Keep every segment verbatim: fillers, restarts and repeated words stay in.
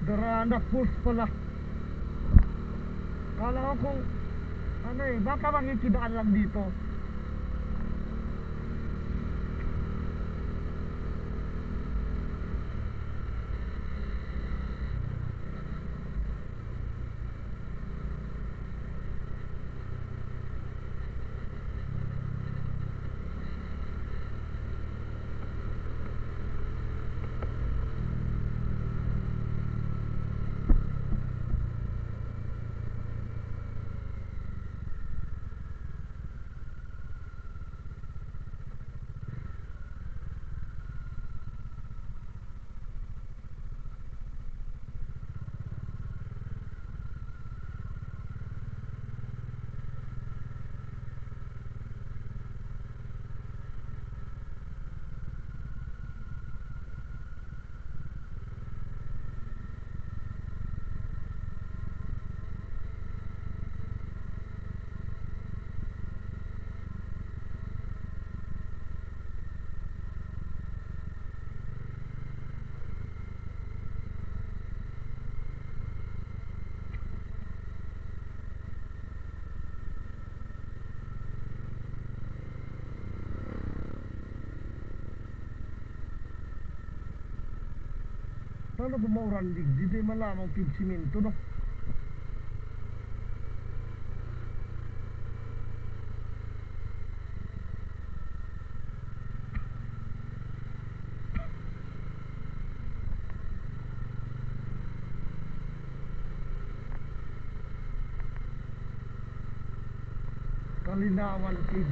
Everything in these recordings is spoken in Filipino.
Darana Falls pala. Kala ko kung ano eh, baka makikidaan lang dito. Paano bumauran dig? Dito yung malamang pigsimento, no? Kalinawan Kid.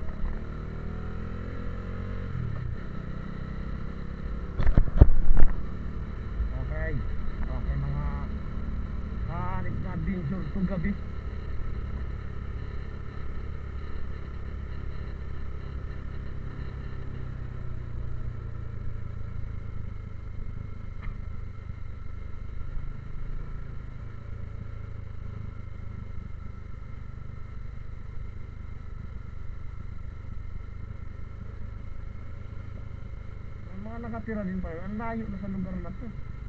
Okay. Okay mga hanip na adventure to gabi. Mga nakatira din pa yun. Ang layo na sa lugar na to.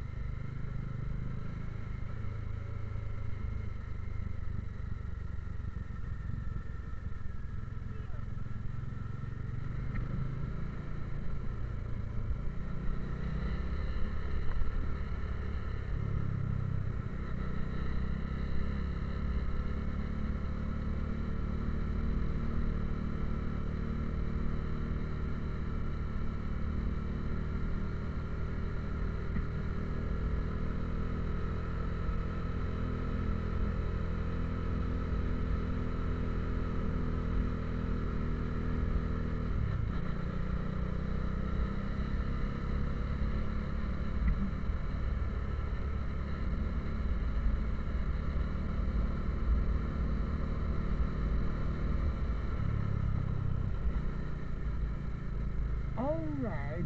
Alright.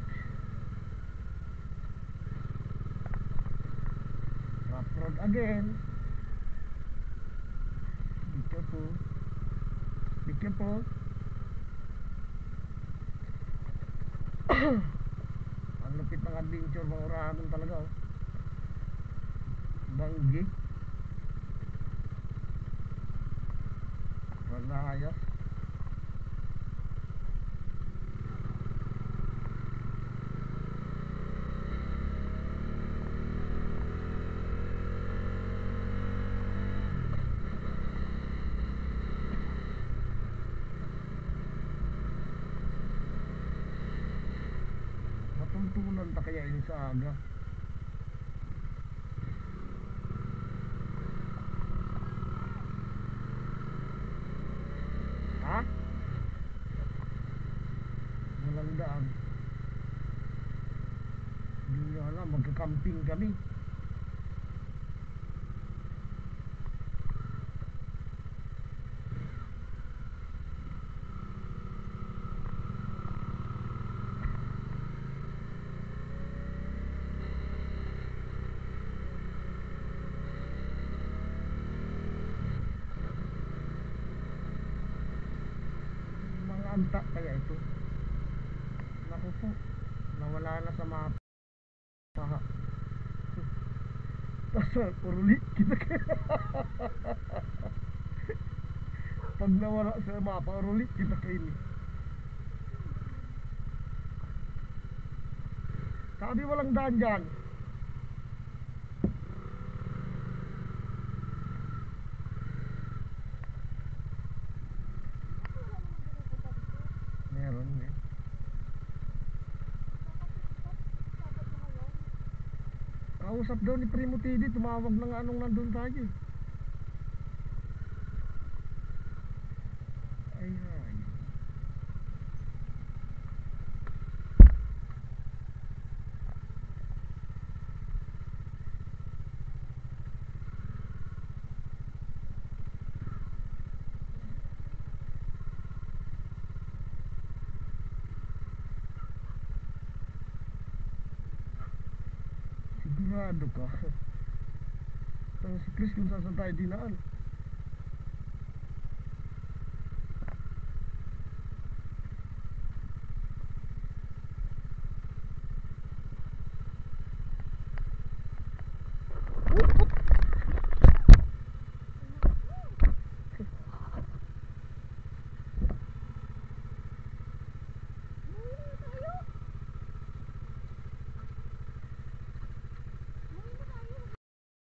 Rough road again. Be careful. Be careful. Ang lupit ng adventure, mga urahan talaga, oh. Banggi. Malaya. Matuntunan pa kaya yun sa aga? Ha? Walang daan. Hindi nyo alam, magka-camping kami. Mga anta kaya ito. Naku po, nawala na sa mapa. Nasa uruli kita kayo. Pag nawala sa mapa, uruli kita kayo ni. Sabi walang daan dyan. Meron eh. Kausap daw ni Primo T D, tumawag na nga anong nandun tayo eh. Ay ay. Sigurado ka. Pero si Chris kung saan saan tayo dinaan.